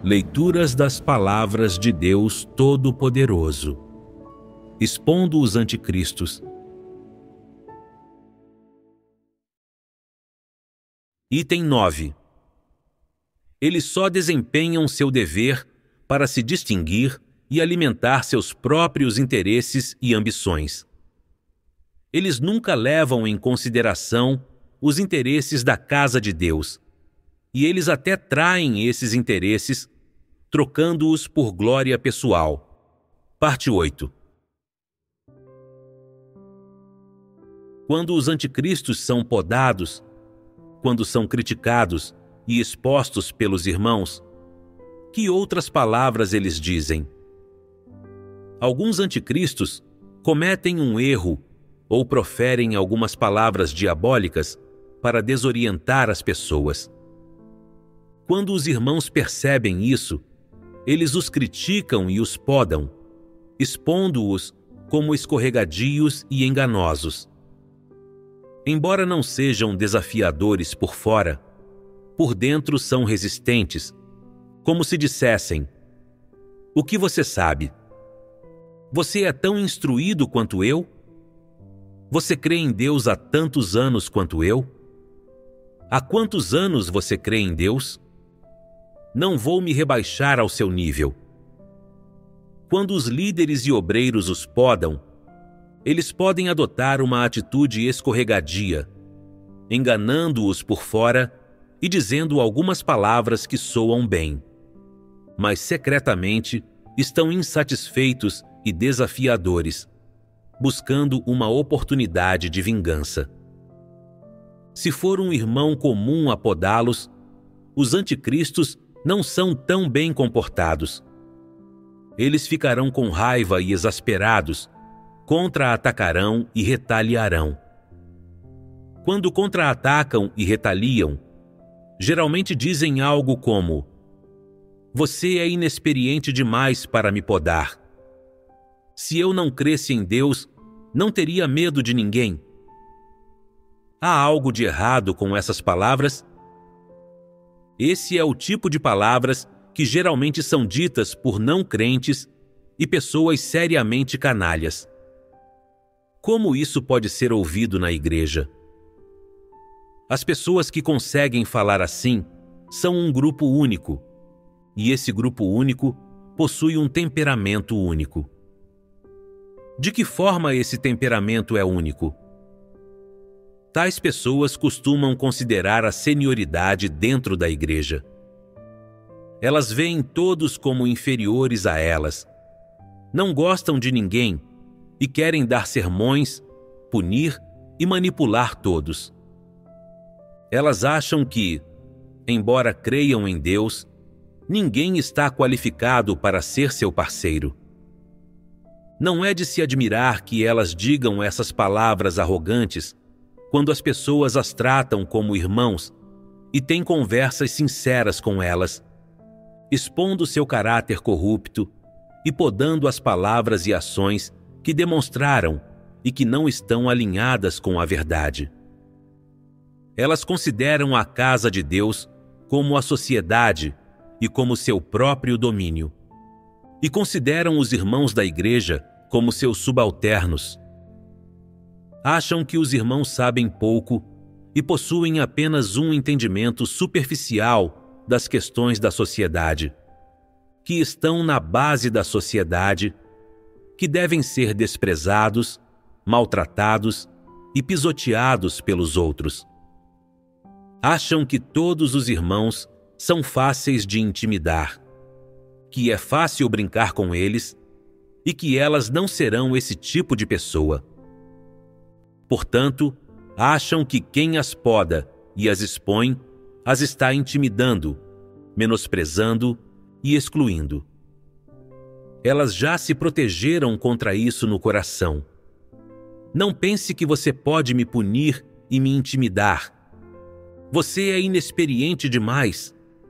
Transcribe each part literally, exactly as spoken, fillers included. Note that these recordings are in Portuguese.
Leituras das palavras de Deus Todo-Poderoso, expondo os anticristos. Item nove. Eles só desempenham seu dever para se distinguir e alimentar seus próprios interesses e ambições. Eles nunca levam em consideração os interesses da casa de Deus, e eles até traem esses interesses, trocando-os por glória pessoal. Parte oito. Quando os anticristos são podados, quando são criticados e expostos pelos irmãos, que outras palavras eles dizem? Alguns anticristos cometem um erro ou proferem algumas palavras diabólicas para desorientar as pessoas. Quando os irmãos percebem isso, eles os criticam e os podam, expondo-os como escorregadios e enganosos. Embora não sejam desafiadores por fora, por dentro são resistentes, como se dissessem: o que você sabe? Você é tão instruído quanto eu? Você crê em Deus há tantos anos quanto eu? Há quantos anos você crê em Deus? Não vou me rebaixar ao seu nível. Quando os líderes e obreiros os podam, eles podem adotar uma atitude escorregadia, enganando-os por fora e dizendo algumas palavras que soam bem, mas secretamente estão insatisfeitos e desafiadores, buscando uma oportunidade de vingança. Se for um irmão comum a podá-los, os anticristos não são tão bem comportados. Eles ficarão com raiva e exasperados, contra-atacarão e retaliarão. Quando contra-atacam e retaliam, geralmente dizem algo como: você é inexperiente demais para me podar. Se eu não cresce em Deus, não teria medo de ninguém. Há algo de errado com essas palavras? Esse é o tipo de palavras que geralmente são ditas por não crentes e pessoas seriamente canalhas. Como isso pode ser ouvido na igreja? As pessoas que conseguem falar assim são um grupo único, e esse grupo único possui um temperamento único. De que forma esse temperamento é único? Tais pessoas costumam considerar a senioridade dentro da igreja. Elas veem todos como inferiores a elas, não gostam de ninguém e querem dar sermões, punir e manipular todos. Elas acham que, embora creiam em Deus, ninguém está qualificado para ser seu parceiro. Não é de se admirar que elas digam essas palavras arrogantes quando as pessoas as tratam como irmãos e têm conversas sinceras com elas, expondo seu caráter corrupto e podando as palavras e ações que demonstraram e que não estão alinhadas com a verdade. Elas consideram a casa de Deus como a sociedade e como seu próprio domínio, e consideram os irmãos da igreja como seus subalternos. Acham que os irmãos sabem pouco e possuem apenas um entendimento superficial das questões da sociedade, que estão na base da sociedade, que devem ser desprezados, maltratados e pisoteados pelos outros. Acham que todos os irmãos são fáceis de intimidar, que é fácil brincar com eles e que elas não serão esse tipo de pessoa. Portanto, acham que quem as poda e as expõe as está intimidando, menosprezando e excluindo. Elas já se protegeram contra isso no coração. Não pense que você pode me punir e me intimidar. Você é inexperiente demais.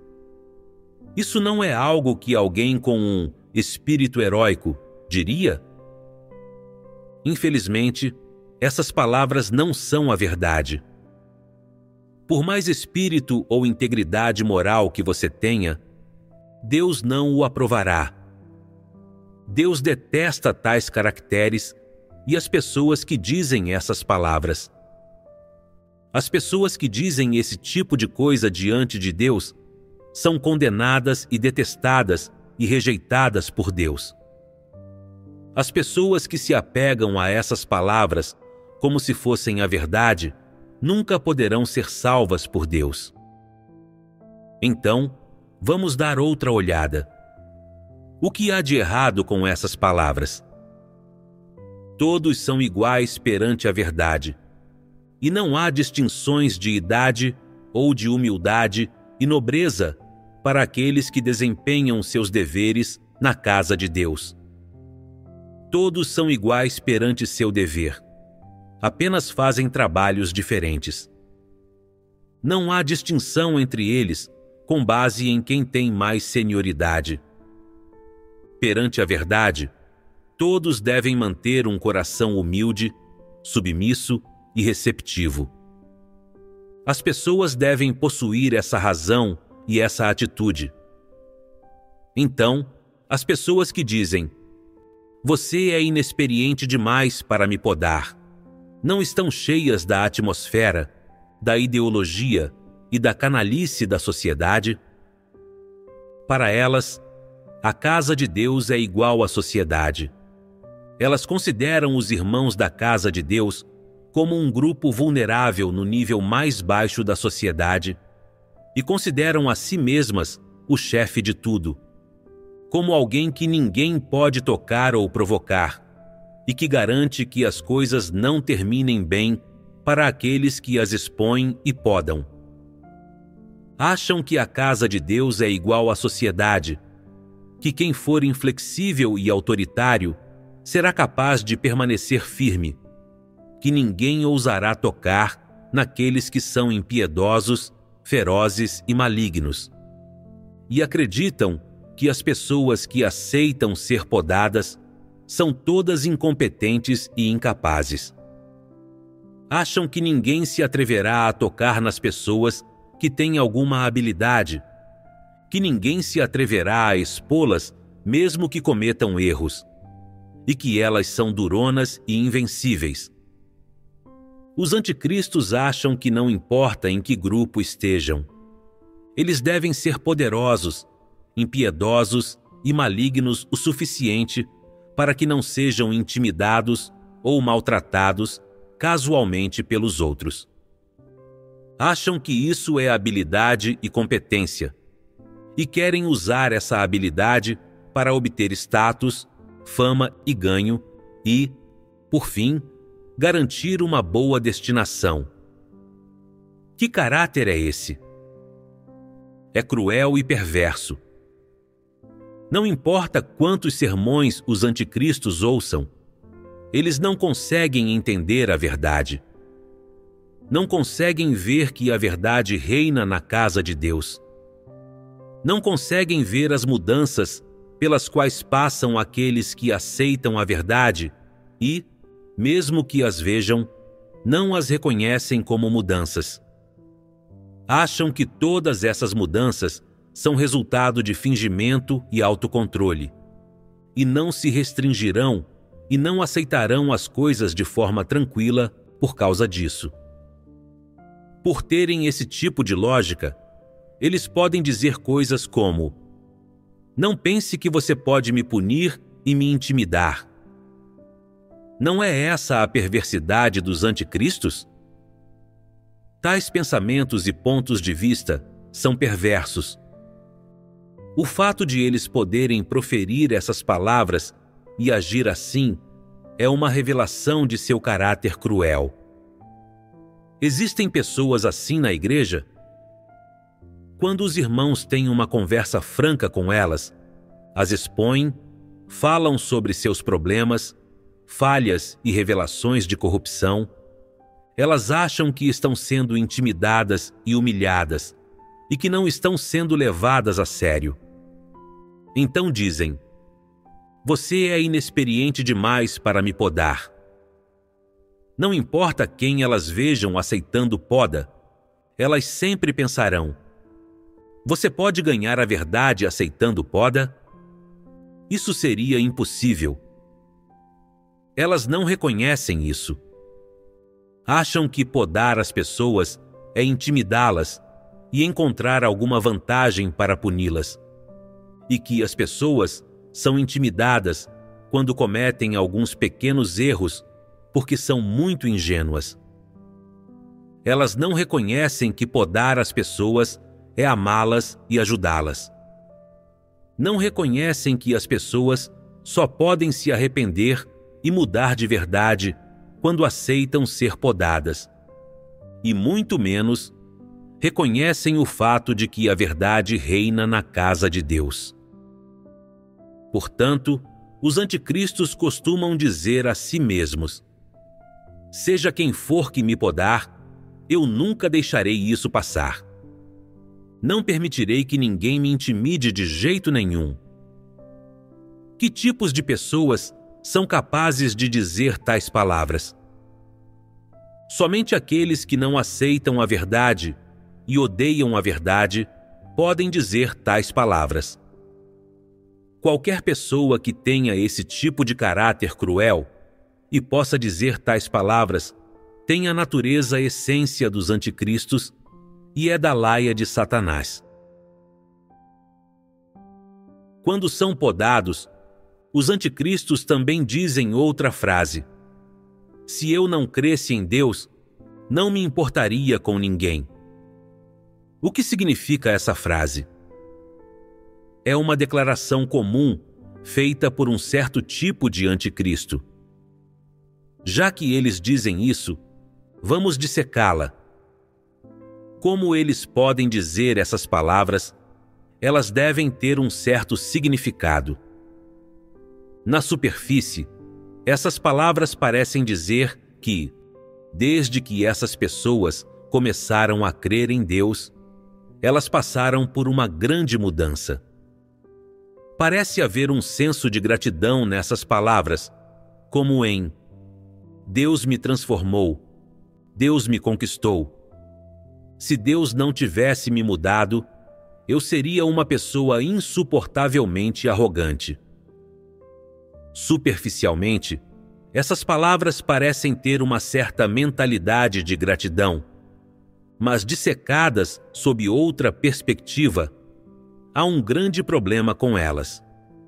Isso não é algo que alguém com um espírito heróico diria? Infelizmente, essas palavras não são a verdade. Por mais espírito ou integridade moral que você tenha, Deus não o aprovará. Deus detesta tais caracteres e as pessoas que dizem essas palavras. As pessoas que dizem esse tipo de coisa diante de Deus são condenadas e detestadas e rejeitadas por Deus. As pessoas que se apegam a essas palavras como se fossem a verdade nunca poderão ser salvas por Deus. Então, vamos dar outra olhada. O que há de errado com essas palavras? Todos são iguais perante a verdade, e não há distinções de idade ou de humildade e nobreza para aqueles que desempenham seus deveres na casa de Deus. Todos são iguais perante seu dever, apenas fazem trabalhos diferentes. Não há distinção entre eles com base em quem tem mais senioridade. Perante a verdade, todos devem manter um coração humilde, submisso e receptivo. As pessoas devem possuir essa razão e essa atitude. Então, as pessoas que dizem: "Você é inexperiente demais para me podar", não estão cheias da atmosfera, da ideologia e da canalice da sociedade? Para elas, a casa de Deus é igual à sociedade. Elas consideram os irmãos da casa de Deus como um grupo vulnerável no nível mais baixo da sociedade e consideram a si mesmas o chefe de tudo, como alguém que ninguém pode tocar ou provocar e que garante que as coisas não terminem bem para aqueles que as expõem e podam. Acham que a casa de Deus é igual à sociedade, que quem for inflexível e autoritário será capaz de permanecer firme, que ninguém ousará tocar naqueles que são impiedosos, ferozes e malignos. E acreditam que as pessoas que aceitam ser podadas são todas incompetentes e incapazes. Acham que ninguém se atreverá a tocar nas pessoas que têm alguma habilidade, que ninguém se atreverá a expô-las mesmo que cometam erros, e que elas são duronas e invencíveis. Os anticristos acham que não importa em que grupo estejam. Eles devem ser poderosos, impiedosos e malignos o suficiente para que não sejam intimidados ou maltratados casualmente pelos outros. Acham que isso é habilidade e competência, e querem usar essa habilidade para obter status, fama e ganho e, por fim, garantir uma boa destinação. Que caráter é esse? É cruel e perverso. Não importa quantos sermões os anticristos ouçam, eles não conseguem entender a verdade. Não conseguem ver que a verdade reina na casa de Deus. Não conseguem ver as mudanças pelas quais passam aqueles que aceitam a verdade e, mesmo que as vejam, não as reconhecem como mudanças. Acham que todas essas mudanças são resultado de fingimento e autocontrole, e não se restringirão e não aceitarão as coisas de forma tranquila por causa disso. Por terem esse tipo de lógica, eles podem dizer coisas como: "Não pense que você pode me punir e me intimidar." Não é essa a perversidade dos anticristos? Tais pensamentos e pontos de vista são perversos. O fato de eles poderem proferir essas palavras e agir assim é uma revelação de seu caráter cruel. Existem pessoas assim na igreja? Quando os irmãos têm uma conversa franca com elas, as expõem, falam sobre seus problemas, falhas e revelações de corrupção, elas acham que estão sendo intimidadas e humilhadas e que não estão sendo levadas a sério. Então dizem: "Você é inexperiente demais para me podar." Não importa quem elas vejam aceitando poda, elas sempre pensarão: Você pode ganhar a verdade aceitando poda? Isso seria impossível. Elas não reconhecem isso. Acham que podar as pessoas é intimidá-las e encontrar alguma vantagem para puni-las, e que as pessoas são intimidadas quando cometem alguns pequenos erros porque são muito ingênuas. Elas não reconhecem que podar as pessoas é amá-las e ajudá-las. Não reconhecem que as pessoas só podem se arrepender e mudar de verdade quando aceitam ser podadas. E muito menos reconhecem o fato de que a verdade reina na casa de Deus. Portanto, os anticristos costumam dizer a si mesmos: seja quem for que me podar, eu nunca deixarei isso passar. Não permitirei que ninguém me intimide de jeito nenhum. Que tipos de pessoas são capazes de dizer tais palavras? Somente aqueles que não aceitam a verdade e odeiam a verdade podem dizer tais palavras. Qualquer pessoa que tenha esse tipo de caráter cruel e possa dizer tais palavras tem a natureza essência dos anticristos e é da laia de Satanás. Quando são podados, os anticristos também dizem outra frase: se eu não cresce em Deus, não me importaria com ninguém. O que significa essa frase? É uma declaração comum feita por um certo tipo de anticristo. Já que eles dizem isso, vamos dissecá-la. Como eles podem dizer essas palavras, elas devem ter um certo significado. Na superfície, essas palavras parecem dizer que, desde que essas pessoas começaram a crer em Deus, elas passaram por uma grande mudança. Parece haver um senso de gratidão nessas palavras, como em: Deus me transformou, Deus me conquistou. Se Deus não tivesse me mudado, eu seria uma pessoa insuportavelmente arrogante. Superficialmente, essas palavras parecem ter uma certa mentalidade de gratidão, mas dissecadas sob outra perspectiva, há um grande problema com elas.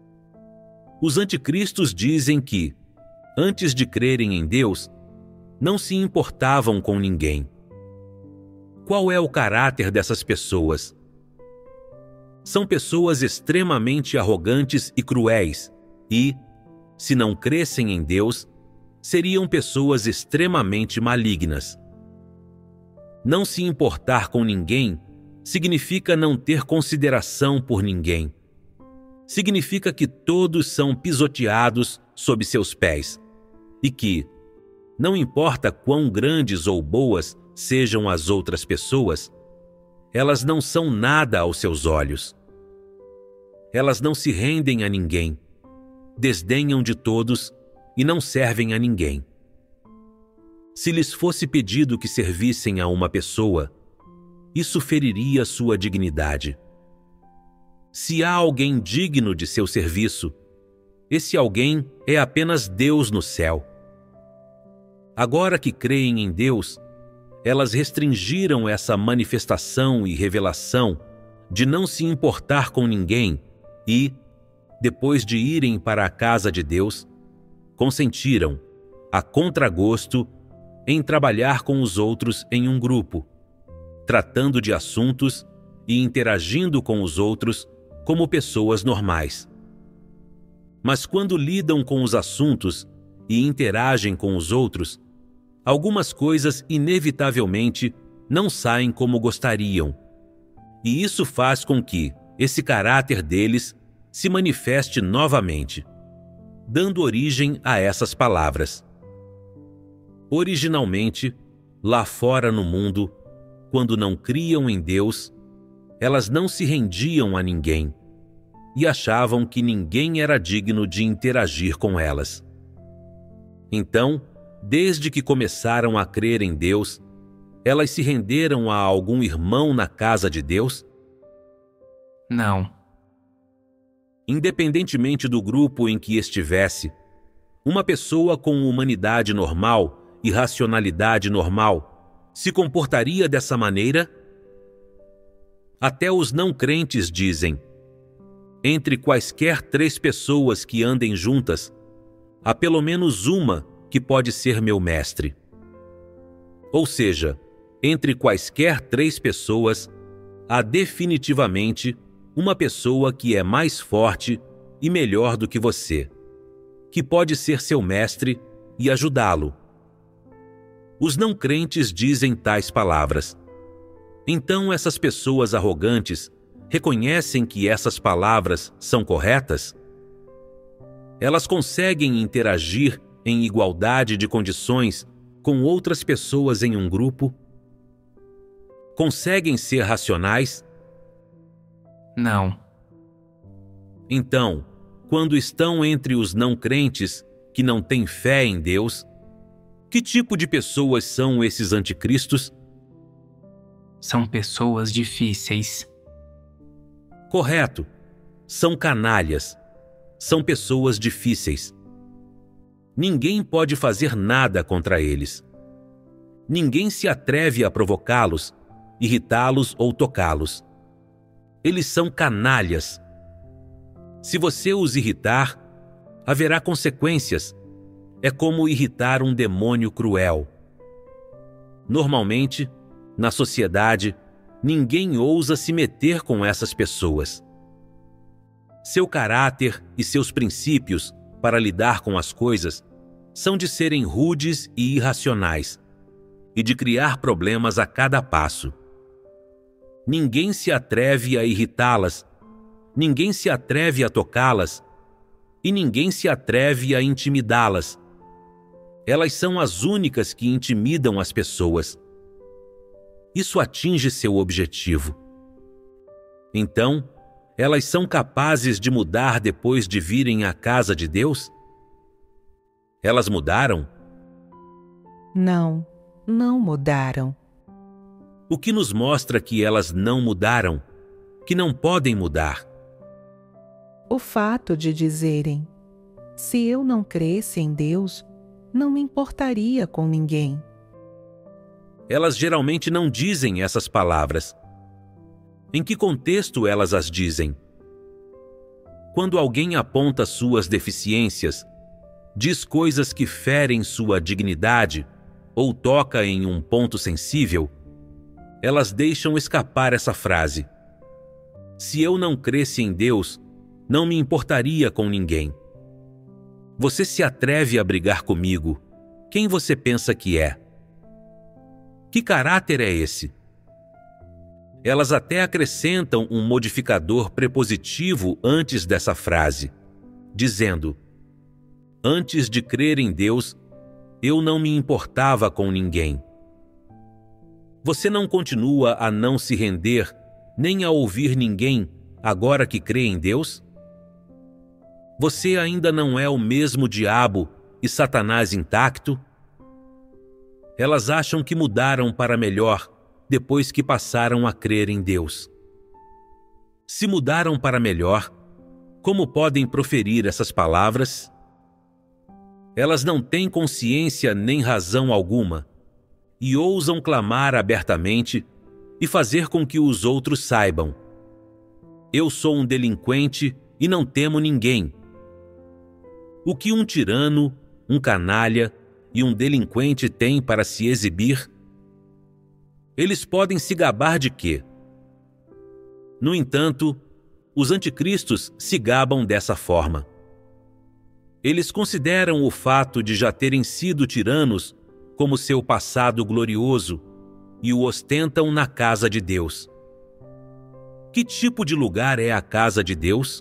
Os anticristos dizem que, antes de crerem em Deus, não se importavam com ninguém. Qual é o caráter dessas pessoas? São pessoas extremamente arrogantes e cruéis e, se não crescem em Deus, seriam pessoas extremamente malignas. Não se importar com ninguém significa não ter consideração por ninguém. Significa que todos são pisoteados sob seus pés e que, não importa quão grandes ou boas sejam as outras pessoas, elas não são nada aos seus olhos. Elas não se rendem a ninguém, desdenham de todos e não servem a ninguém. Se lhes fosse pedido que servissem a uma pessoa, isso feriria sua dignidade. Se há alguém digno de seu serviço, esse alguém é apenas Deus no céu. Agora que creem em Deus, elas restringiram essa manifestação e revelação de não se importar com ninguém e, depois de irem para a casa de Deus, consentiram, a contragosto, em trabalhar com os outros em um grupo, tratando de assuntos e interagindo com os outros como pessoas normais. Mas quando lidam com os assuntos e interagem com os outros, algumas coisas inevitavelmente não saem como gostariam, e isso faz com que esse caráter deles se manifeste novamente, dando origem a essas palavras. Originalmente, lá fora no mundo, quando não criam em Deus, elas não se rendiam a ninguém e achavam que ninguém era digno de interagir com elas. Então, desde que começaram a crer em Deus, elas se renderam a algum irmão na casa de Deus? Não. Independentemente do grupo em que estivesse, uma pessoa com humanidade normal e racionalidade normal se comportaria dessa maneira? Até os não crentes dizem: entre quaisquer três pessoas que andem juntas, há pelo menos uma que pode ser meu mestre. Ou seja, entre quaisquer três pessoas, há definitivamente uma pessoa que é mais forte e melhor do que você, que pode ser seu mestre e ajudá-lo. Os não crentes dizem tais palavras. Então essas pessoas arrogantes reconhecem que essas palavras são corretas? Elas conseguem interagir em igualdade de condições com outras pessoas em um grupo? Conseguem ser racionais? Não. Então, quando estão entre os não crentes que não têm fé em Deus, que tipo de pessoas são esses anticristos? São pessoas difíceis. Correto. São canalhas. São pessoas difíceis. Ninguém pode fazer nada contra eles. Ninguém se atreve a provocá-los, irritá-los ou tocá-los. Eles são canalhas. Se você os irritar, haverá consequências. É como irritar um demônio cruel. Normalmente, na sociedade, ninguém ousa se meter com essas pessoas. Seu caráter e seus princípios para lidar com as coisas são de serem rudes e irracionais, e de criar problemas a cada passo. Ninguém se atreve a irritá-las, ninguém se atreve a tocá-las, e ninguém se atreve a intimidá-las. Elas são as únicas que intimidam as pessoas. Isso atinge seu objetivo. Então, elas são capazes de mudar depois de virem à casa de Deus? Elas mudaram? Não, não mudaram. O que nos mostra que elas não mudaram, que não podem mudar? O fato de dizerem: se eu não cresce em Deus, não me importaria com ninguém. Elas geralmente não dizem essas palavras. Em que contexto elas as dizem? Quando alguém aponta suas deficiências, diz coisas que ferem sua dignidade ou toca em um ponto sensível, elas deixam escapar essa frase: se eu não cresce em Deus, não me importaria com ninguém. Você se atreve a brigar comigo? Quem você pensa que é? Que caráter é esse? Elas até acrescentam um modificador prepositivo antes dessa frase, dizendo: antes de crer em Deus, eu não me importava com ninguém. Você não continua a não se render nem a ouvir ninguém agora que crê em Deus? Você ainda não é o mesmo diabo e Satanás intacto? Elas acham que mudaram para melhor depois que passaram a crer em Deus. Se mudaram para melhor, como podem proferir essas palavras? Elas não têm consciência nem razão alguma e ousam clamar abertamente e fazer com que os outros saibam: eu sou um delinquente e não temo ninguém. O que um tirano, um canalha e um delinquente têm para se exibir? Eles podem se gabar de quê? No entanto, os anticristos se gabam dessa forma. Eles consideram o fato de já terem sido tiranos como seu passado glorioso e o ostentam na casa de Deus. Que tipo de lugar é a casa de Deus?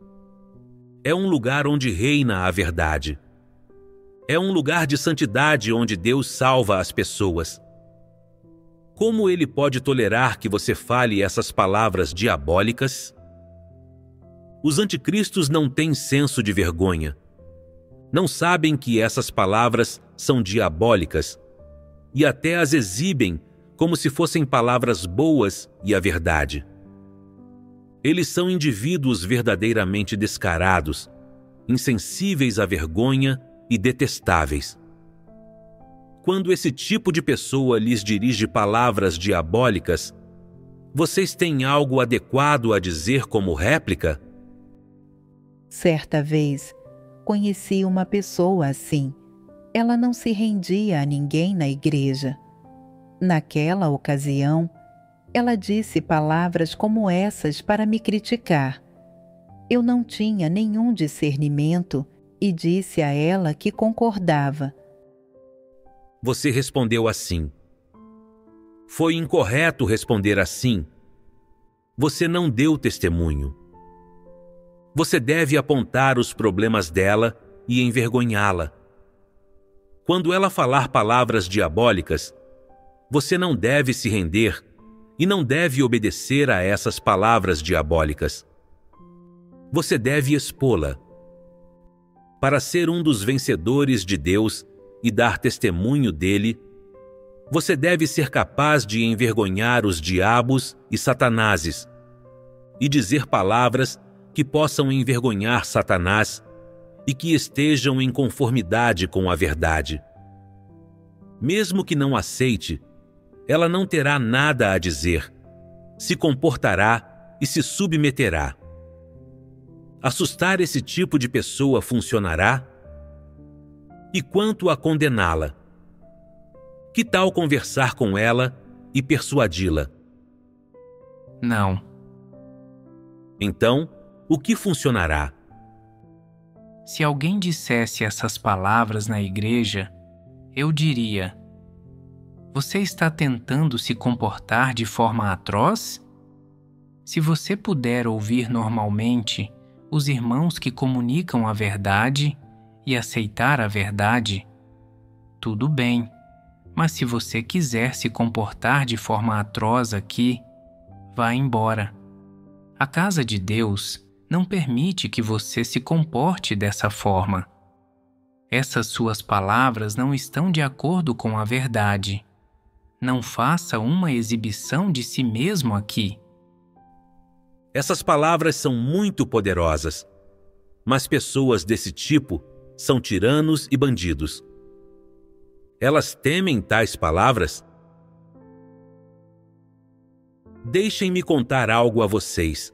É um lugar onde reina a verdade. É um lugar de santidade onde Deus salva as pessoas. Como ele pode tolerar que você fale essas palavras diabólicas? Os anticristos não têm senso de vergonha. Não sabem que essas palavras são diabólicas e até as exibem como se fossem palavras boas e a verdade. Eles são indivíduos verdadeiramente descarados, insensíveis à vergonha e detestáveis. Quando esse tipo de pessoa lhes dirige palavras diabólicas, vocês têm algo adequado a dizer como réplica? Certa vez, conheci uma pessoa assim. Ela não se rendia a ninguém na igreja. Naquela ocasião, ela disse palavras como essas para me criticar. Eu não tinha nenhum discernimento e disse a ela que concordava. Você respondeu assim. Foi incorreto responder assim. Você não deu testemunho. Você deve apontar os problemas dela e envergonhá-la. Quando ela falar palavras diabólicas, você não deve se render e não deve obedecer a essas palavras diabólicas. Você deve expô-la. Para ser um dos vencedores de Deus e dar testemunho dele, você deve ser capaz de envergonhar os diabos e satanases e dizer palavras que possam envergonhar Satanás e que estejam em conformidade com a verdade. Mesmo que não aceite, ela não terá nada a dizer, se comportará e se submeterá. Assustar esse tipo de pessoa funcionará? E quanto a condená-la? Que tal conversar com ela e persuadi-la? Não. Então, o que funcionará? Se alguém dissesse essas palavras na igreja, eu diria: você está tentando se comportar de forma atroz? Se você puder ouvir normalmente os irmãos que comunicam a verdade e aceitar a verdade, tudo bem. Mas se você quiser se comportar de forma atroz aqui, vá embora. A casa de Deus não permite que você se comporte dessa forma. Essas suas palavras não estão de acordo com a verdade. Não faça uma exibição de si mesmo aqui. Essas palavras são muito poderosas, mas pessoas desse tipo são tiranos e bandidos. Elas temem tais palavras? Deixem-me contar algo a vocês.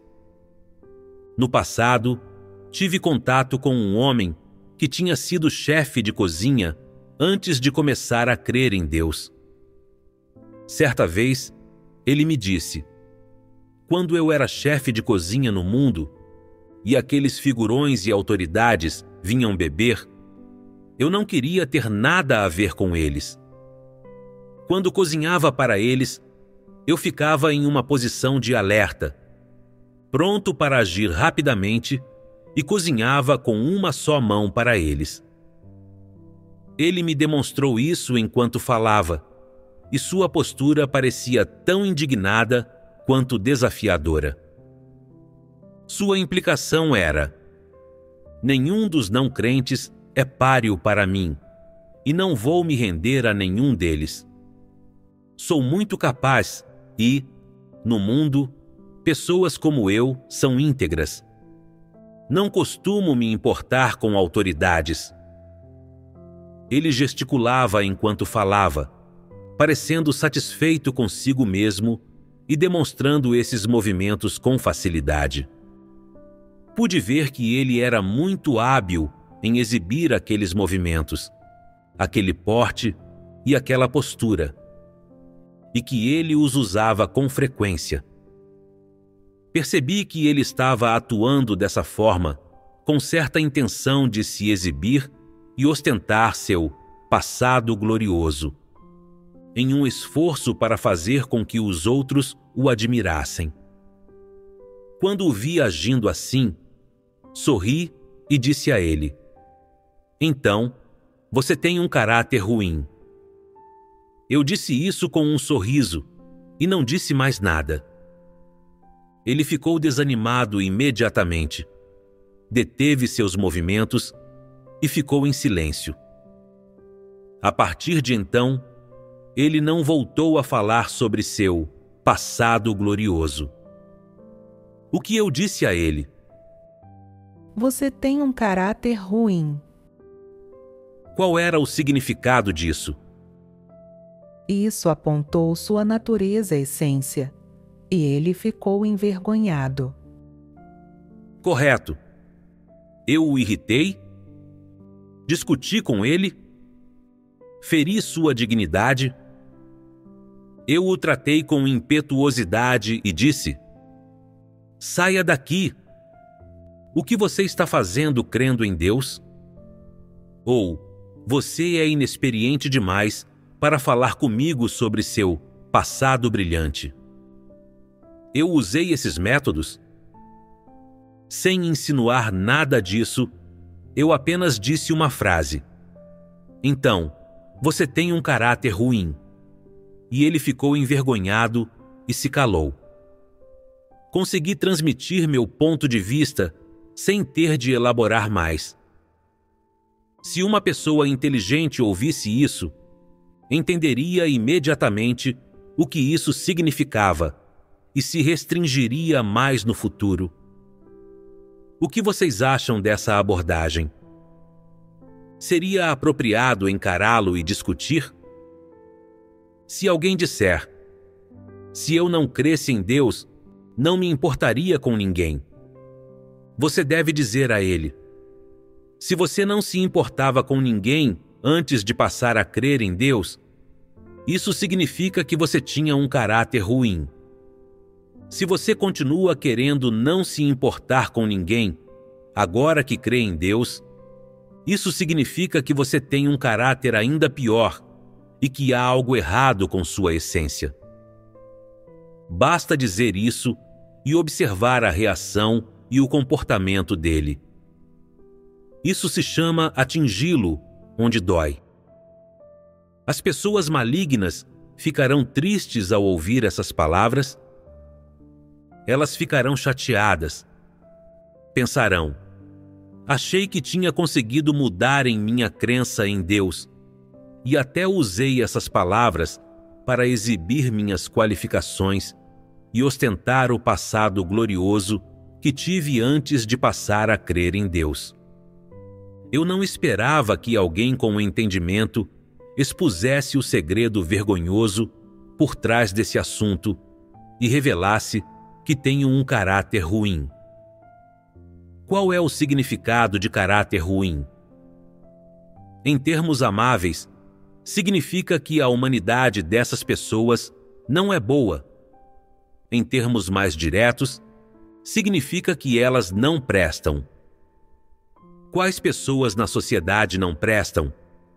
No passado, tive contato com um homem que tinha sido chefe de cozinha antes de começar a crer em Deus. Certa vez, ele me disse: quando eu era chefe de cozinha no mundo e aqueles figurões e autoridades vinham beber, eu não queria ter nada a ver com eles. Quando cozinhava para eles, eu ficava em uma posição de alerta, pronto para agir rapidamente, e cozinhava com uma só mão para eles. Ele me demonstrou isso enquanto falava, e sua postura parecia tão indignada quanto desafiadora. Sua implicação era: nenhum dos não crentes é páreo para mim, e não vou me render a nenhum deles. Sou muito capaz e, no mundo, pessoas como eu são íntegras. Não costumo me importar com autoridades. Ele gesticulava enquanto falava, parecendo satisfeito consigo mesmo e demonstrando esses movimentos com facilidade. Pude ver que ele era muito hábil em exibir aqueles movimentos, aquele porte e aquela postura, e que ele os usava com frequência. Percebi que ele estava atuando dessa forma, com certa intenção de se exibir e ostentar seu passado glorioso, em um esforço para fazer com que os outros o admirassem. Quando o vi agindo assim, sorri e disse a ele: então, você tem um caráter ruim. Eu disse isso com um sorriso e não disse mais nada. Ele ficou desanimado imediatamente, deteve seus movimentos e ficou em silêncio. A partir de então, ele não voltou a falar sobre seu passado glorioso. O que eu disse a ele? Você tem um caráter ruim. Qual era o significado disso? Isso apontou sua natureza e essência, e ele ficou envergonhado. Correto. Eu o irritei? Discuti com ele? Feri sua dignidade? Eu o tratei com impetuosidade e disse: saia daqui! O que você está fazendo crendo em Deus? Ou você é inexperiente demais para falar comigo sobre seu passado brilhante? Eu usei esses métodos? Sem insinuar nada disso, eu apenas disse uma frase: então, você tem um caráter ruim. E ele ficou envergonhado e se calou. Consegui transmitir meu ponto de vista sem ter de elaborar mais. Se uma pessoa inteligente ouvisse isso, entenderia imediatamente o que isso significava e se restringiria mais no futuro. O que vocês acham dessa abordagem? Seria apropriado encará-lo e discutir? Se alguém disser: se eu não cresce em Deus, não me importaria com ninguém, você deve dizer a ele: se você não se importava com ninguém antes de passar a crer em Deus, isso significa que você tinha um caráter ruim. Se você continua querendo não se importar com ninguém, agora que crê em Deus, isso significa que você tem um caráter ainda pior e que há algo errado com sua essência. Basta dizer isso e observar a reação e o comportamento dele. Isso se chama atingi-lo onde dói. As pessoas malignas ficarão tristes ao ouvir essas palavras? Elas ficarão chateadas. Pensarão: achei que tinha conseguido mudar em minha crença em Deus, e até usei essas palavras para exibir minhas qualificações e ostentar o passado glorioso que tive antes de passar a crer em Deus. Eu não esperava que alguém com entendimento expusesse o segredo vergonhoso por trás desse assunto e revelasse que tenho um caráter ruim. Qual é o significado de caráter ruim? Em termos amáveis, significa que a humanidade dessas pessoas não é boa. Em termos mais diretos, significa que elas não prestam. Quais pessoas na sociedade não prestam?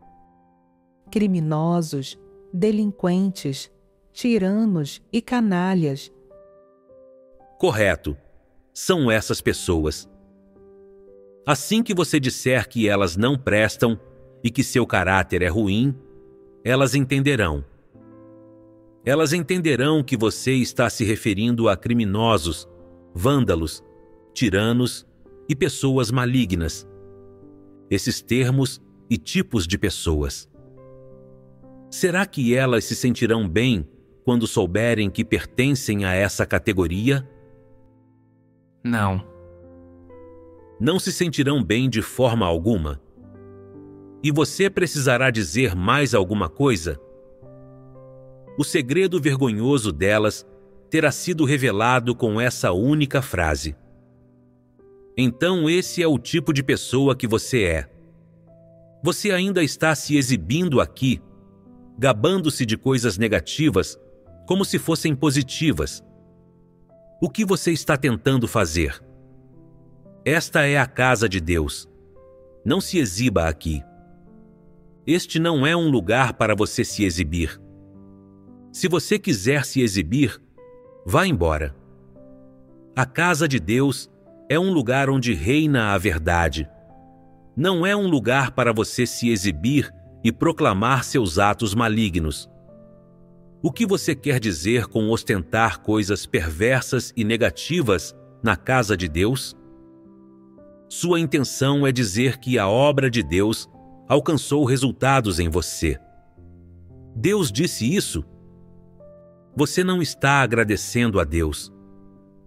Criminosos, delinquentes, tiranos e canalhas. Correto. São essas pessoas. Assim que você disser que elas não prestam e que seu caráter é ruim, elas entenderão. Elas entenderão que você está se referindo a criminosos, vândalos, tiranos e pessoas malignas. Esses termos e tipos de pessoas. Será que elas se sentirão bem quando souberem que pertencem a essa categoria? Não. Não se sentirão bem de forma alguma. E você precisará dizer mais alguma coisa? O segredo vergonhoso delas terá sido revelado com essa única frase. Então esse é o tipo de pessoa que você é. Você ainda está se exibindo aqui, gabando-se de coisas negativas como se fossem positivas. O que você está tentando fazer? Esta é a casa de Deus. Não se exiba aqui. Este não é um lugar para você se exibir. Se você quiser se exibir, vá embora. A casa de Deus é um lugar onde reina a verdade. Não é um lugar para você se exibir e proclamar seus atos malignos. O que você quer dizer com ostentar coisas perversas e negativas na casa de Deus? Sua intenção é dizer que a obra de Deus alcançou resultados em você. Deus disse isso? Você não está agradecendo a Deus.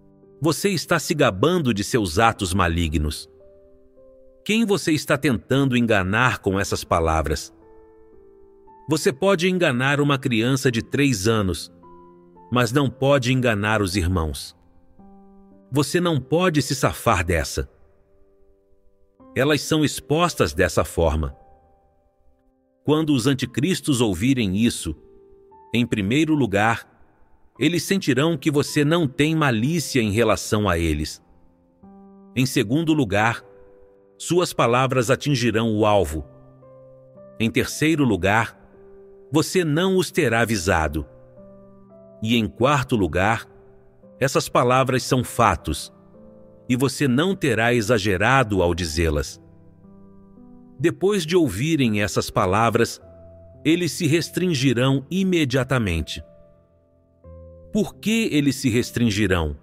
você está se gabando de seus atos malignos. Quem você está tentando enganar com essas palavras? Você pode enganar uma criança de três anos, mas não pode enganar os irmãos. Você não pode se safar dessa. Elas são expostas dessa forma. Quando os anticristos ouvirem isso, em primeiro lugar, eles sentirão que você não tem malícia em relação a eles. Em segundo lugar, suas palavras atingirão o alvo. Em terceiro lugar, você não os terá avisado. E em quarto lugar, essas palavras são fatos, e você não terá exagerado ao dizê-las. Depois de ouvirem essas palavras, eles se restringirão imediatamente. Por que eles se restringirão?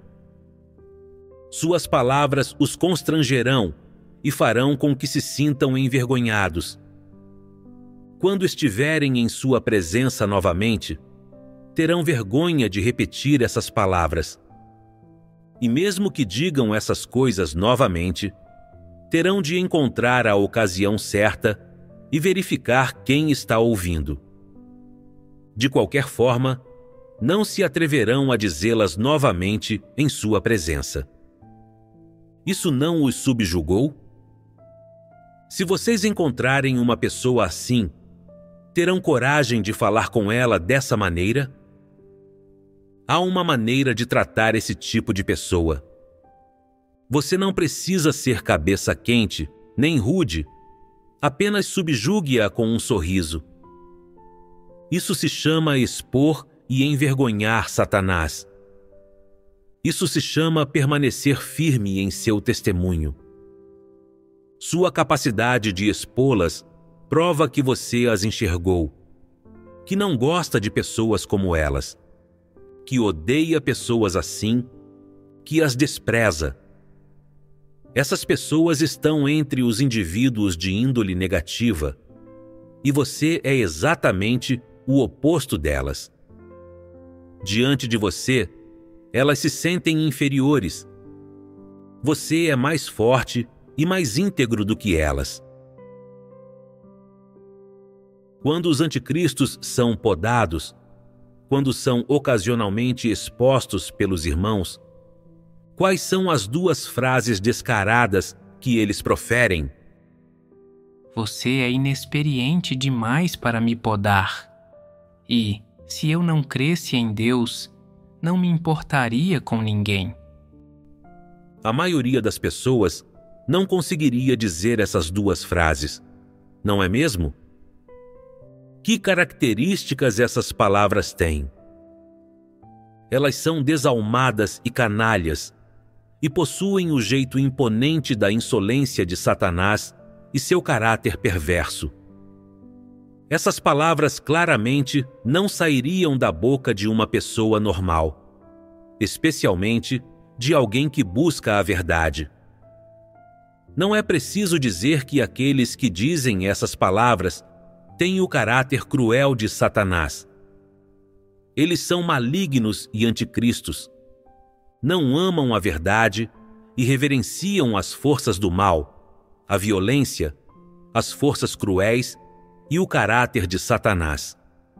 Suas palavras os constrangerão e farão com que se sintam envergonhados. Quando estiverem em sua presença novamente, terão vergonha de repetir essas palavras. E mesmo que digam essas coisas novamente, terão de encontrar a ocasião certa e verificar quem está ouvindo. De qualquer forma, não se atreverão a dizê-las novamente em sua presença. Isso não os subjugou? Se vocês encontrarem uma pessoa assim, terão coragem de falar com ela dessa maneira? Há uma maneira de tratar esse tipo de pessoa. Você não precisa ser cabeça quente, nem rude. Apenas subjugue-a com um sorriso. Isso se chama expor e envergonhar Satanás. Isso se chama permanecer firme em seu testemunho. Sua capacidade de expô-las prova que você as enxergou, que não gosta de pessoas como elas, que odeia pessoas assim, que as despreza. Essas pessoas estão entre os indivíduos de índole negativa, e você é exatamente o oposto delas. Diante de você, elas se sentem inferiores. Você é mais forte e mais íntegro do que elas. Quando os anticristos são podados, quando são ocasionalmente expostos pelos irmãos, quais são as duas frases descaradas que eles proferem? Você é inexperiente demais para me podar. E, se eu não cresce em Deus, não me importaria com ninguém. A maioria das pessoas não conseguiria dizer essas duas frases, não é mesmo? Que características essas palavras têm? Elas são desalmadas e canalhas, e possuem o jeito imponente da insolência de Satanás e seu caráter perverso. Essas palavras claramente não sairiam da boca de uma pessoa normal, especialmente de alguém que busca a verdade. Não é preciso dizer que aqueles que dizem essas palavras têm o caráter cruel de Satanás. Eles são malignos e anticristos. Não amam a verdade e reverenciam as forças do mal, a violência, as forças cruéis e o caráter de Satanás.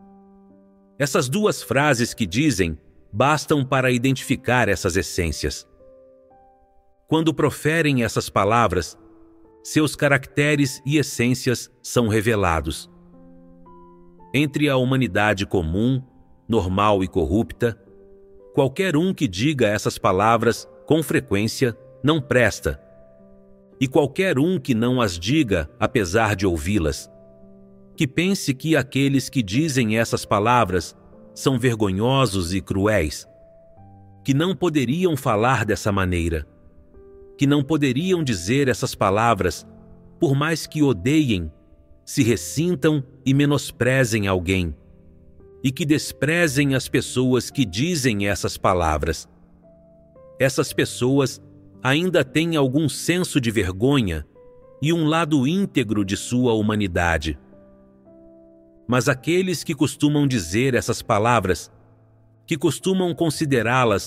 Essas duas frases que dizem bastam para identificar essas essências. Quando proferem essas palavras, seus caracteres e essências são revelados. Entre a humanidade comum, normal e corrupta, qualquer um que diga essas palavras com frequência não presta, e qualquer um que não as diga apesar de ouvi-las, que pense que aqueles que dizem essas palavras são vergonhosos e cruéis, que não poderiam falar dessa maneira, que não poderiam dizer essas palavras, por mais que odeiem, se ressintam e menosprezem alguém, e que desprezem as pessoas que dizem essas palavras. Essas pessoas ainda têm algum senso de vergonha e um lado íntegro de sua humanidade. Mas aqueles que costumam dizer essas palavras, que costumam considerá-las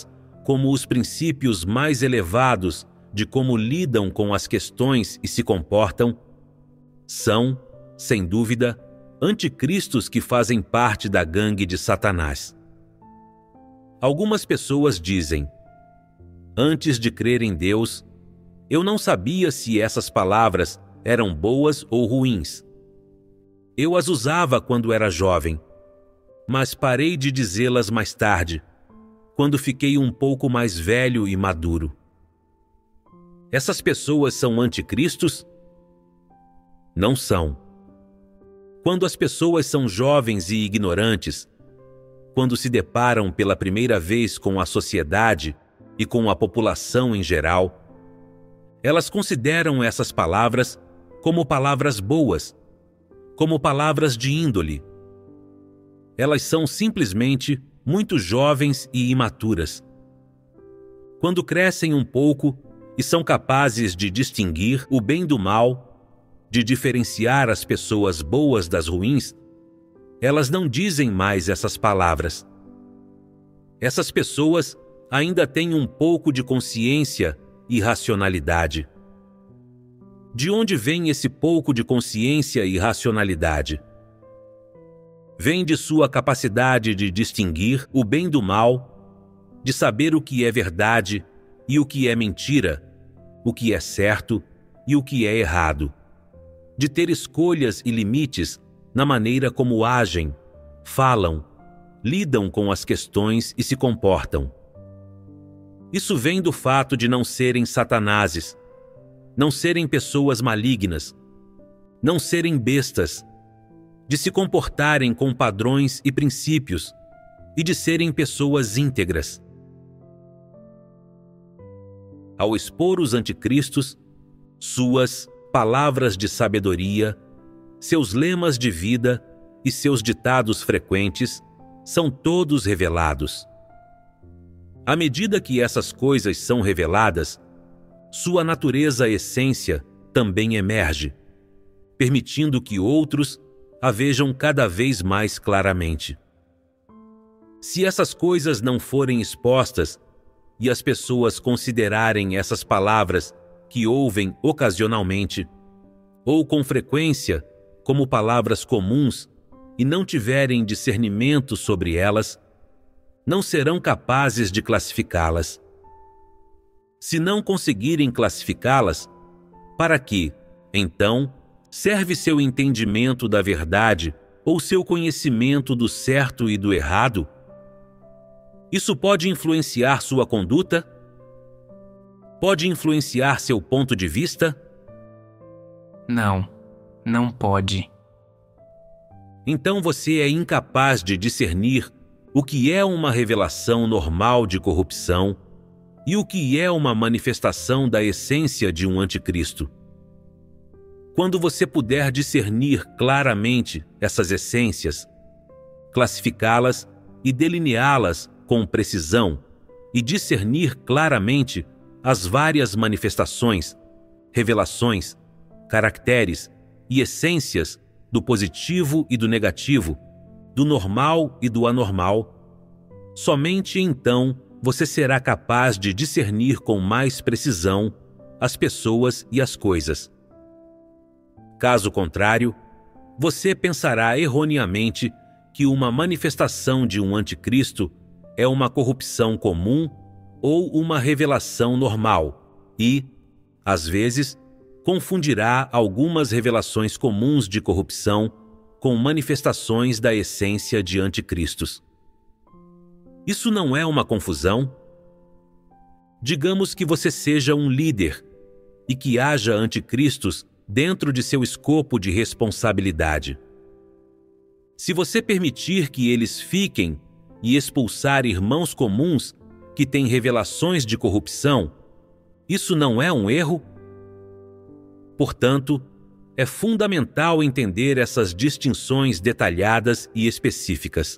como os princípios mais elevados de como lidam com as questões e se comportam, são, sem dúvida, anticristos que fazem parte da gangue de Satanás. Algumas pessoas dizem: antes de crer em Deus, eu não sabia se essas palavras eram boas ou ruins. Eu as usava quando era jovem, mas parei de dizê-las mais tarde, quando fiquei um pouco mais velho e maduro. Essas pessoas são anticristos? Não são. Quando as pessoas são jovens e ignorantes, quando se deparam pela primeira vez com a sociedade e com a população em geral, elas consideram essas palavras como palavras boas, como palavras de índole. Elas são simplesmente muito jovens e imaturas. Quando crescem um pouco e são capazes de distinguir o bem do mal, de diferenciar as pessoas boas das ruins, elas não dizem mais essas palavras. Essas pessoas ainda têm um pouco de consciência e racionalidade. De onde vem esse pouco de consciência e racionalidade? Vem de sua capacidade de distinguir o bem do mal, de saber o que é verdade e o que é mentira, o que é certo e o que é errado, de ter escolhas e limites na maneira como agem, falam, lidam com as questões e se comportam. Isso vem do fato de não serem satanases, não serem pessoas malignas, não serem bestas, de se comportarem com padrões e princípios e de serem pessoas íntegras. Ao expor os anticristos, suas palavras de sabedoria, seus lemas de vida e seus ditados frequentes são todos revelados. À medida que essas coisas são reveladas, sua natureza essência também emerge, permitindo que outros a vejam cada vez mais claramente. Se essas coisas não forem expostas e as pessoas considerarem essas palavras que ouvem ocasionalmente ou com frequência como palavras comuns e não tiverem discernimento sobre elas, não serão capazes de classificá-las. Se não conseguirem classificá-las, para que, então, serve seu entendimento da verdade ou seu conhecimento do certo e do errado? Isso pode influenciar sua conduta? Pode influenciar seu ponto de vista? Não, não pode. Então você é incapaz de discernir o que é uma revelação normal de corrupção e o que é uma manifestação da essência de um anticristo. Quando você puder discernir claramente essas essências, classificá-las e delineá-las com precisão e discernir claramente as várias manifestações, revelações, caracteres e essências do positivo e do negativo, do normal e do anormal, somente então você será capaz de discernir com mais precisão as pessoas e as coisas. Caso contrário, você pensará erroneamente que uma manifestação de um anticristo é uma corrupção comum ou uma revelação normal e, às vezes, confundirá algumas revelações comuns de corrupção com manifestações da essência de anticristos. Isso não é uma confusão? Digamos que você seja um líder e que haja anticristos dentro de seu escopo de responsabilidade. Se você permitir que eles fiquem e expulsar irmãos comuns que têm revelações de corrupção, isso não é um erro? Portanto, é fundamental entender essas distinções detalhadas e específicas.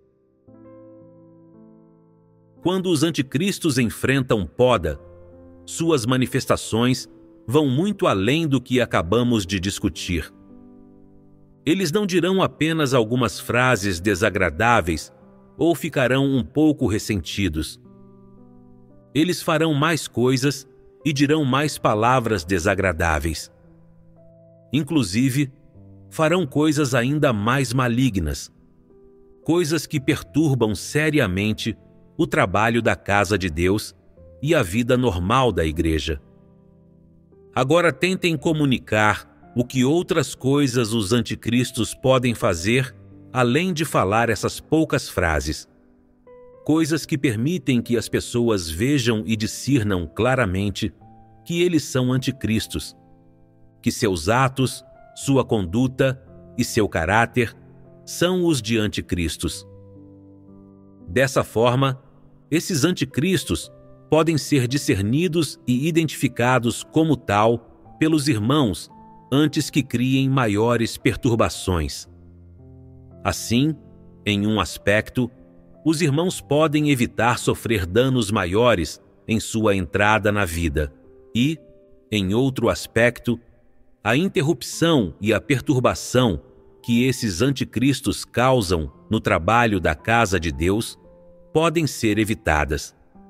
Quando os anticristos enfrentam poda, suas manifestações vão muito além do que acabamos de discutir. Eles não dirão apenas algumas frases desagradáveis ou ficarão um pouco ressentidos. eles farão mais coisas e dirão mais palavras desagradáveis. Inclusive, farão coisas ainda mais malignas, coisas que perturbam seriamente o trabalho da casa de Deus e a vida normal da igreja. Agora tentem comunicar o que outras coisas os anticristos podem fazer além de falar essas poucas frases. Coisas que permitem que as pessoas vejam e discernam claramente que eles são anticristos, que seus atos, sua conduta e seu caráter são os de anticristos. Dessa forma, esses anticristos podem ser discernidos e identificados como tal pelos irmãos antes que criem maiores perturbações. Assim, em um aspecto, os irmãos podem evitar sofrer danos maiores em sua entrada na vida e, em outro aspecto, a interrupção e a perturbação que esses anticristos causam no trabalho da casa de Deus podem ser evitadas.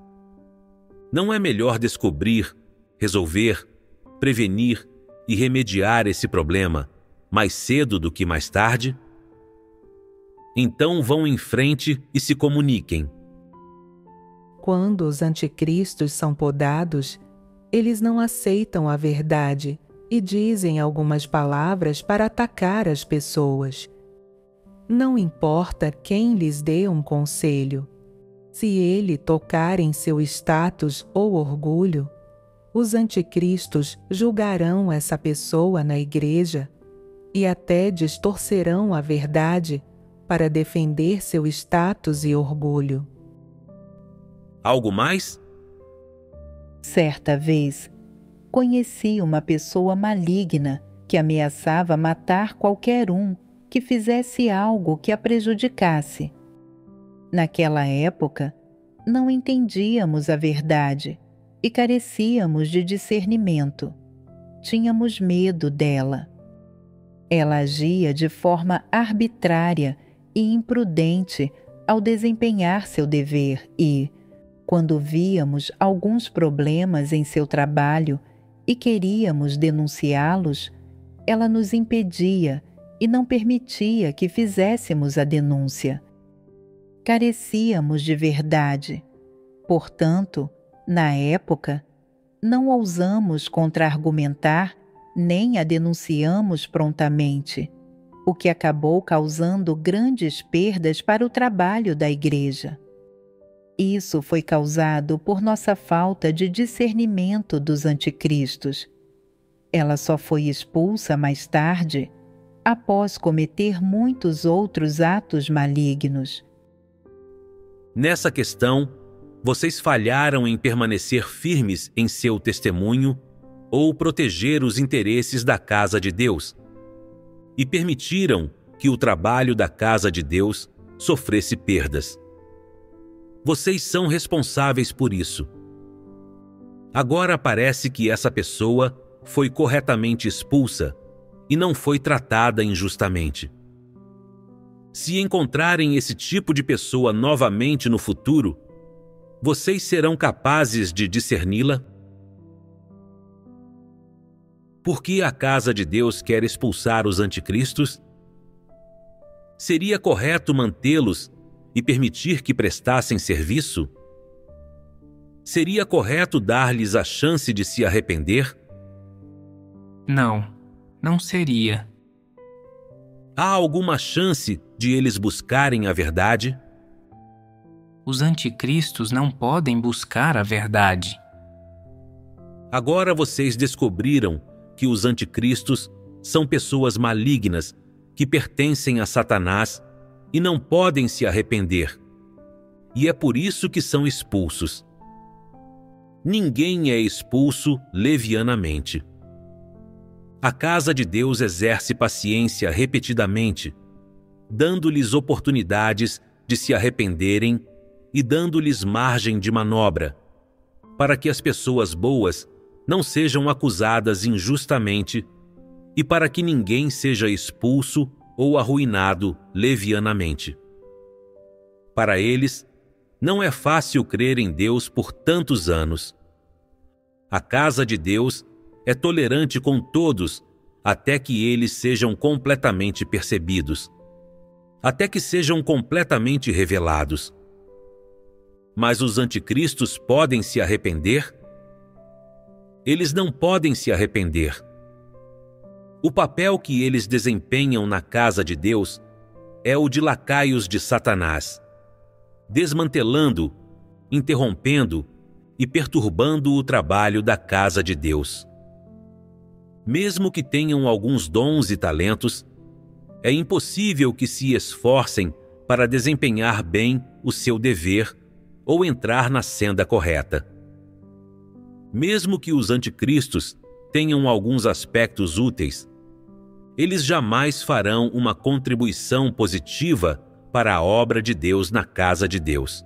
Não é melhor descobrir, resolver, prevenir e remediar esse problema mais cedo do que mais tarde? Então vão em frente e se comuniquem. Quando os anticristos são podados, eles não aceitam a verdade e dizem algumas palavras para atacar as pessoas. Não importa quem lhes dê um conselho. Se ele tocar em seu status ou orgulho, os anticristos julgarão essa pessoa na igreja e até distorcerão a verdade para defender seu status e orgulho. Algo mais? Certa vez, conheci uma pessoa maligna que ameaçava matar qualquer um que fizesse algo que a prejudicasse. Naquela época, não entendíamos a verdade e carecíamos de discernimento. Tínhamos medo dela. Ela agia de forma arbitrária e imprudente ao desempenhar seu dever e, quando víamos alguns problemas em seu trabalho e queríamos denunciá-los, ela nos impedia e não permitia que fizéssemos a denúncia. Carecíamos de verdade. Portanto, na época, não ousamos contra-argumentar nem a denunciamos prontamente, o que acabou causando grandes perdas para o trabalho da igreja. Isso foi causado por nossa falta de discernimento dos anticristos. Ela só foi expulsa mais tarde, após cometer muitos outros atos malignos. Nessa questão, vocês falharam em permanecer firmes em seu testemunho ou proteger os interesses da casa de Deus, e permitiram que o trabalho da casa de Deus sofresse perdas. Vocês são responsáveis por isso. Agora parece que essa pessoa foi corretamente expulsa e não foi tratada injustamente. Se encontrarem esse tipo de pessoa novamente no futuro, vocês serão capazes de discerni-la? Por que a casa de Deus quer expulsar os anticristos? Seria correto mantê-los e permitir que prestassem serviço? Seria correto dar-lhes a chance de se arrepender? Não, não seria. Há alguma chance de eles buscarem a verdade? Os anticristos não podem buscar a verdade. Agora vocês descobriram que os anticristos são pessoas malignas que pertencem a Satanás e não podem se arrepender. E é por isso que são expulsos. Ninguém é expulso levianamente. A casa de Deus exerce paciência repetidamente, dando-lhes oportunidades de se arrependerem e dando-lhes margem de manobra, para que as pessoas boas não sejam acusadas injustamente e para que ninguém seja expulso ou arruinado levianamente. Para eles, Não é fácil crer em Deus por tantos anos. A casa de Deus é tolerante com todos até que eles sejam completamente percebidos, até que sejam completamente revelados. Mas os anticristos podem se arrepender? Eles não podem se arrepender. O papel que eles desempenham na casa de Deus é o de lacaios de Satanás, desmantelando, interrompendo e perturbando o trabalho da casa de Deus. Mesmo que tenham alguns dons e talentos, é impossível que se esforcem para desempenhar bem o seu dever ou entrar na senda correta. Mesmo que os anticristos tenham alguns aspectos úteis, eles jamais farão uma contribuição positiva para a obra de Deus na casa de Deus.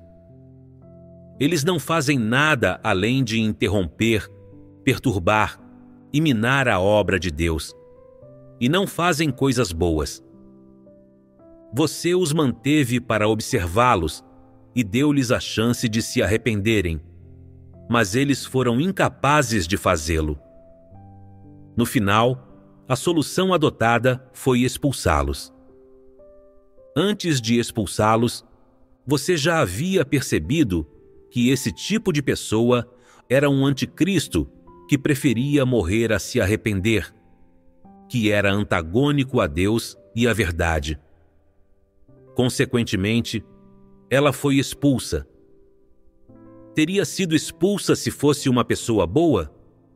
Eles não fazem nada além de interromper, perturbar e minar a obra de Deus, e não fazem coisas boas. Você os manteve para observá-los e deu-lhes a chance de se arrependerem, mas eles foram incapazes de fazê-lo. No final, a solução adotada foi expulsá-los. Antes de expulsá-los, você já havia percebido que esse tipo de pessoa era um anticristo que preferia morrer a se arrepender, que era antagônico a Deus e à verdade. Consequentemente, ela foi expulsa. Teria sido expulsa se fosse uma pessoa boa?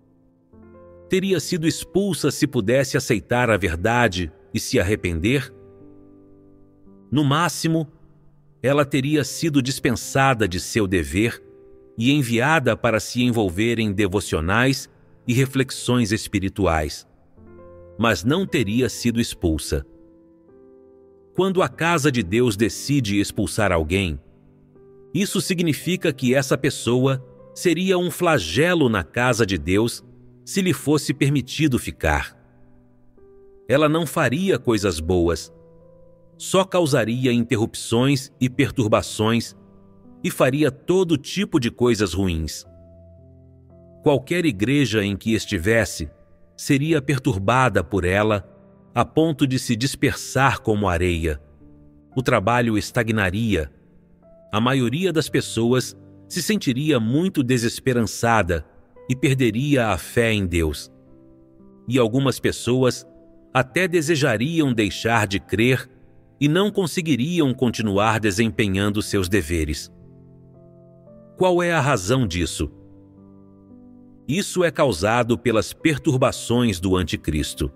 Teria sido expulsa se pudesse aceitar a verdade e se arrepender? No máximo, ela teria sido dispensada de seu dever e enviada para se envolver em devocionais e reflexões espirituais, mas não teria sido expulsa. Quando a casa de Deus decide expulsar alguém, isso significa que essa pessoa seria um flagelo na casa de Deus se lhe fosse permitido ficar. Ela não faria coisas boas, só causaria interrupções e perturbações e faria todo tipo de coisas ruins. Qualquer igreja em que estivesse seria perturbada por ela a ponto de se dispersar como areia. O trabalho estagnaria. A maioria das pessoas se sentiria muito desesperançada e perderia a fé em Deus. E algumas pessoas até desejariam deixar de crer e não conseguiriam continuar desempenhando seus deveres. Qual é a razão disso? Isso é causado pelas perturbações do anticristo.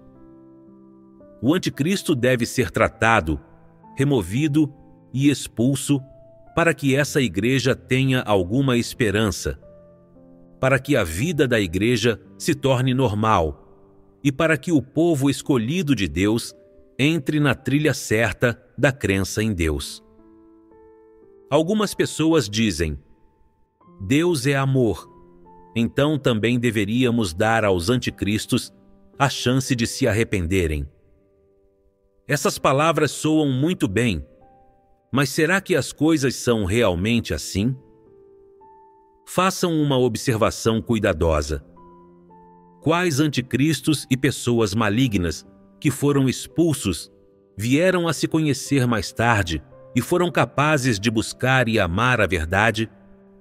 O anticristo deve ser tratado, removido e expulso para que essa igreja tenha alguma esperança, para que a vida da igreja se torne normal e para que o povo escolhido de Deus entre na trilha certa da crença em Deus. Algumas pessoas dizem: Deus é amor, então também deveríamos dar aos anticristos a chance de se arrependerem. Essas palavras soam muito bem, mas será que as coisas são realmente assim? Façam uma observação cuidadosa. Quais anticristos e pessoas malignas que foram expulsos vieram a se conhecer mais tarde e foram capazes de buscar e amar a verdade?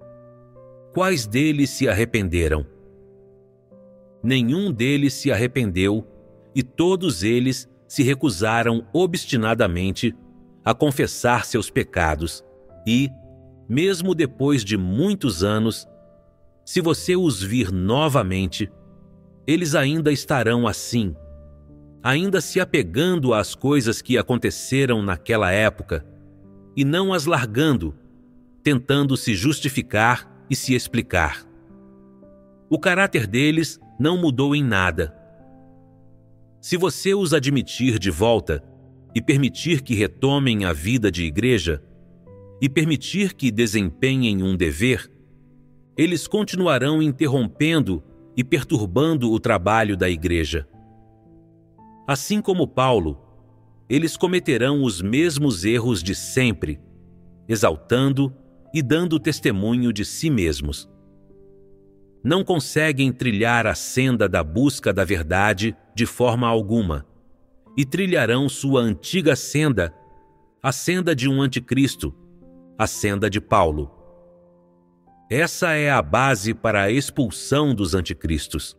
Quais deles se arrependeram? Nenhum deles se arrependeu e todos eles se recusaram obstinadamente a confessar seus pecados e, mesmo depois de muitos anos, se você os vir novamente, eles ainda estarão assim, ainda se apegando às coisas que aconteceram naquela época e não as largando, tentando se justificar e se explicar. O caráter deles não mudou em nada. Se você os admitir de volta e permitir que retomem a vida de igreja e permitir que desempenhem um dever, eles continuarão interrompendo e perturbando o trabalho da igreja. Assim como Paulo, eles cometerão os mesmos erros de sempre, exaltando e dando testemunho de si mesmos. Não conseguem trilhar a senda da busca da verdade de forma alguma, e trilharão sua antiga senda, a senda de um anticristo, a senda de Paulo. Essa é a base para a expulsão dos anticristos.